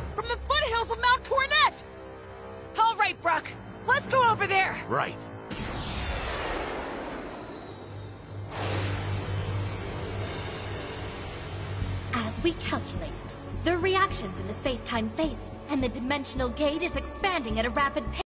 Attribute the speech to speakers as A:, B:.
A: from the foothills of Mount Coronet!
B: All right, Brock. Let's go over there!
C: Right.
D: As we calculated, the reactions in the space-time phasing and the dimensional gate is expanding at a rapid pace.